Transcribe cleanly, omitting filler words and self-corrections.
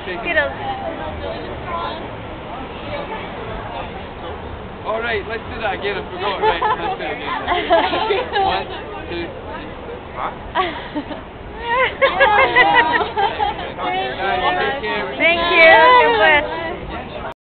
Skittles. All right, let's do that again. I forgot. Right, let's do it again. 1, 2, 3. Huh?